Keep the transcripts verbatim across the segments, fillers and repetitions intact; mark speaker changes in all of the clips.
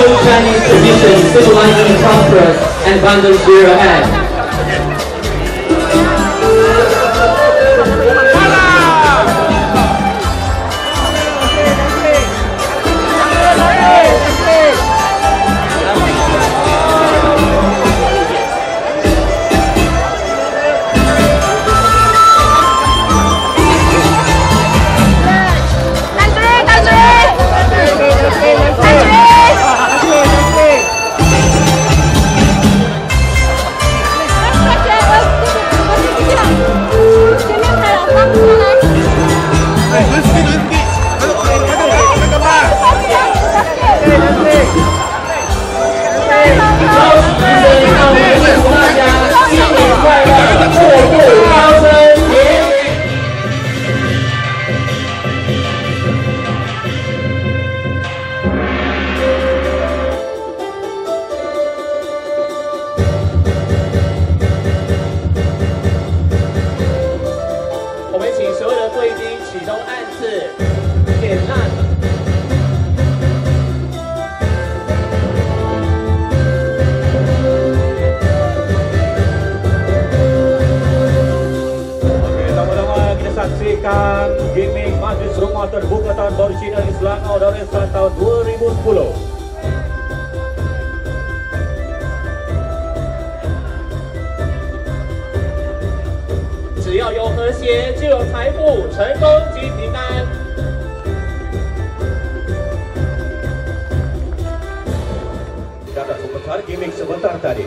Speaker 1: new Chinese tradition, symbolizing a prosperous and abundant year ahead.
Speaker 2: Gaming Majlis Rumah Terbuka Tahun Baru Cina di Selangor Dar es Salaam tahun dua ribu sepuluh.
Speaker 3: 只要有和谐，就有财富、成功及平安。
Speaker 2: Dapat komentar gaming sebentar tadi.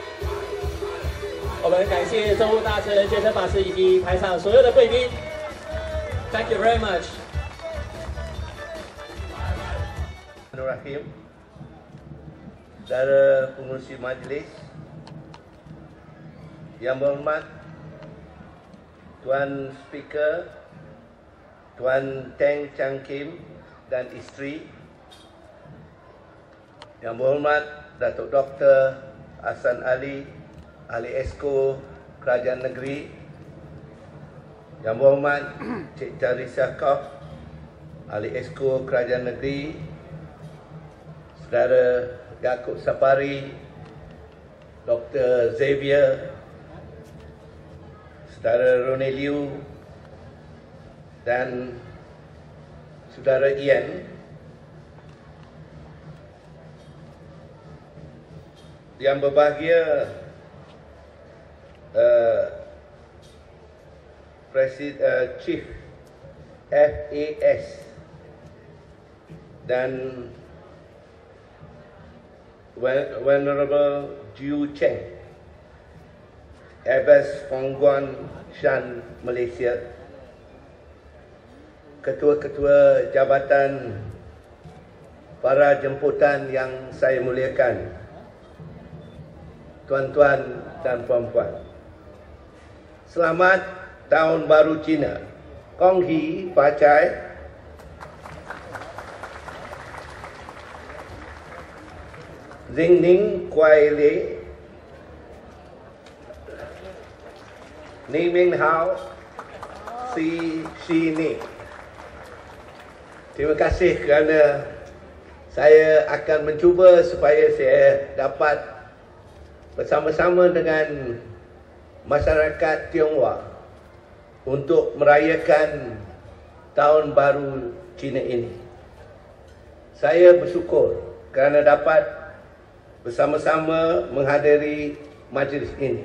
Speaker 3: 我们感谢政务大臣、健身法师以及台上所有的贵宾。Thank you very much.
Speaker 4: Bismillahirrahmanirrahim. Saudara pengurusi majlis yang berhormat Tuan Speaker, Tuan Teng Chang Kim dan isteri, yang berhormat Datuk Doktor Hassan Ali, Ahli Esko Kerajaan Negeri, yang berhormat Cik Charissa Kof, Ahli Esko Kerajaan Negeri, Saudara Yaakob Sapari, Doktor Xavier, Saudara Ronnie Liu dan Saudara Ian, yang berbahagia uh, Presid, uh, Chief F A S dan Venerable Jiu Cheng, Abbas Fongguan Shan Malaysia, ketua-ketua jabatan, para jemputan yang saya muliakan, tuan-tuan dan puan-puan. Selamat Tahun Baru Cina. Kong Hee Fa Chai. Zing Ning Kuai Le. Ni Ming Hao. Si Si Ni. Terima kasih kerana saya akan mencuba supaya saya dapat bersama-sama dengan masyarakat Tionghoa untuk merayakan Tahun Baru Cina ini. Saya bersyukur kerana dapat bersama-sama menghadiri majlis ini.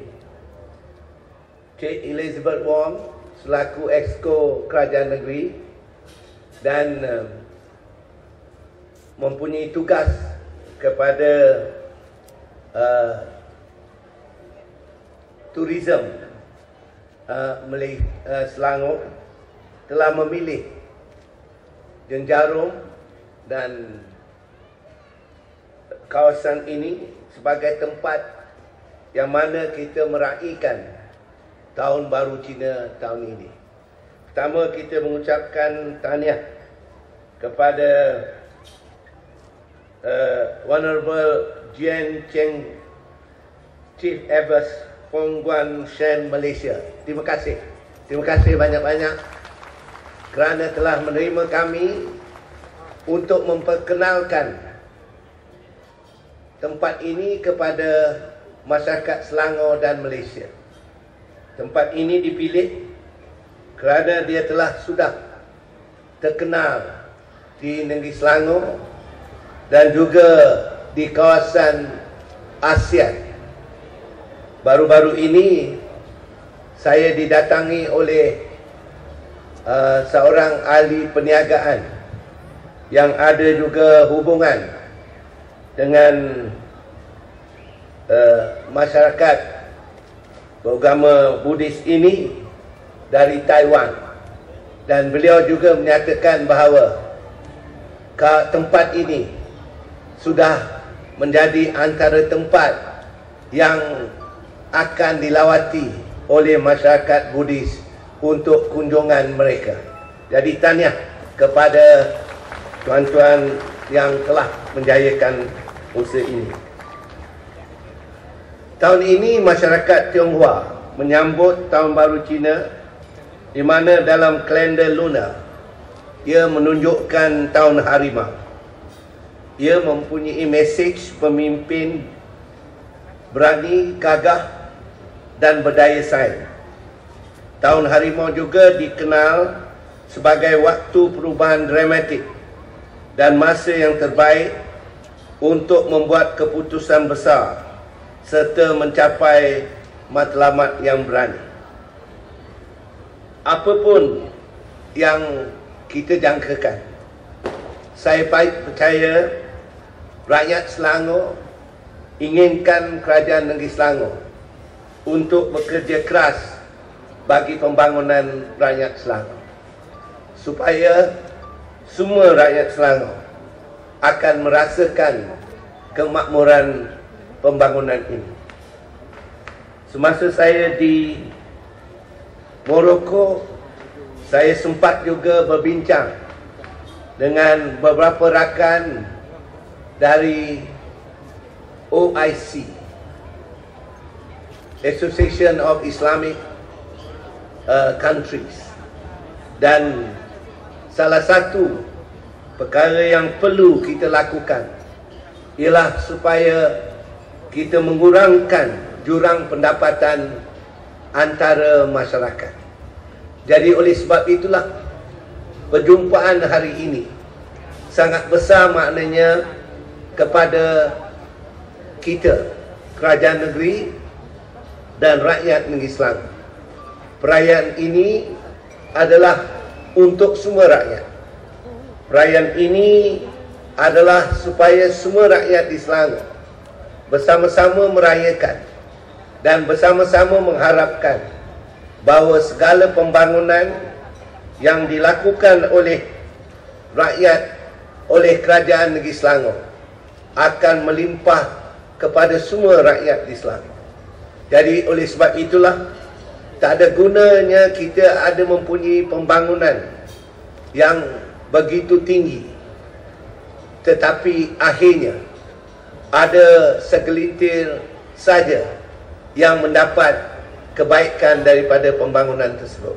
Speaker 4: Cik Elizabeth Wong selaku Exco Kerajaan Negeri dan uh, mempunyai tugas kepada uh, Tourism uh, Malaysia, uh, Selangor telah memilih Jenjarum dan kawasan ini sebagai tempat yang mana kita meraihkan Tahun Baru Cina tahun ini. Pertama, kita mengucapkan tahniah kepada uh, Honorable Jian Cheng, Chief Abbas Fongguan Shan Malaysia. Terima kasih. Terima kasih banyak-banyak kerana telah menerima kami untuk memperkenalkan tempat ini kepada masyarakat Selangor dan Malaysia. Tempat ini dipilih kerana dia telah sudah terkenal di negeri Selangor dan juga di kawasan ASEAN. Baru-baru ini saya didatangi oleh uh, seorang ahli perniagaan yang ada juga hubungan dengan uh, masyarakat beragama Buddhis ini dari Taiwan, dan beliau juga menyatakan bahawa tempat ini sudah menjadi antara tempat yang akan dilawati oleh masyarakat Buddhis untuk kunjungan mereka. Jadi tahniah kepada tuan-tuan yang telah menjayakan usaha ini. Tahun ini masyarakat Tionghoa menyambut Tahun Baru Cina, di mana dalam kalender lunar ia menunjukkan tahun harimau. Ia mempunyai mesej pemimpin berani, gagah dan berdaya saing. Tahun harimau juga dikenal sebagai waktu perubahan dramatik dan masa yang terbaik untuk membuat keputusan besar serta mencapai matlamat yang berani. Apapun yang kita jangkakan, saya baik percaya rakyat Selangor inginkan kerajaan negeri Selangor untuk bekerja keras bagi pembangunan rakyat Selangor, supaya semua rakyat Selangor akan merasakan kemakmuran pembangunan ini. Semasa saya di Morocco, saya sempat juga berbincang dengan beberapa rakan dari O I C, Association of Islamic uh, Countries, dan salah satu perkara yang perlu kita lakukan ialah supaya kita mengurangkan jurang pendapatan antara masyarakat. Jadi oleh sebab itulah perjumpaan hari ini sangat besar maknanya kepada kita, kerajaan negeri dan rakyat negeri Selangor. Perayaan ini adalah untuk semua rakyat. Perayaan ini adalah supaya semua rakyat di Selangor bersama-sama merayakan dan bersama-sama mengharapkan bahawa segala pembangunan yang dilakukan oleh rakyat, oleh kerajaan negeri Selangor akan melimpah kepada semua rakyat di Selangor. Jadi oleh sebab itulah tak ada gunanya kita ada mempunyai pembangunan yang begitu tinggi, tetapi akhirnya ada segelintir saja yang mendapat kebaikan daripada pembangunan tersebut.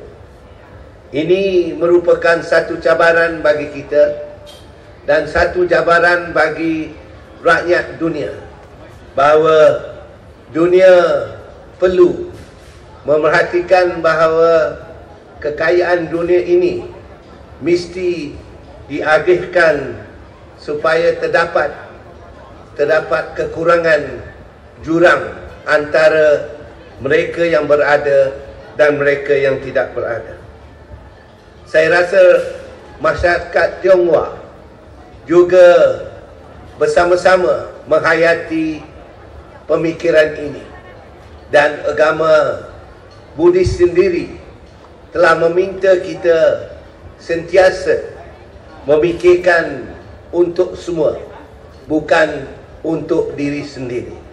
Speaker 4: Ini merupakan satu cabaran bagi kita dan satu cabaran bagi rakyat dunia, bahawa dunia perlu memerhatikan bahawa kekayaan dunia ini mesti diagihkan supaya terdapat terdapat kekurangan jurang antara mereka yang berada dan mereka yang tidak berada. Saya rasa masyarakat Tionghoa juga bersama-sama menghayati pemikiran ini, dan agama Buddhis sendiri telah meminta kita sentiasa memikirkan untuk semua, bukan untuk diri sendiri.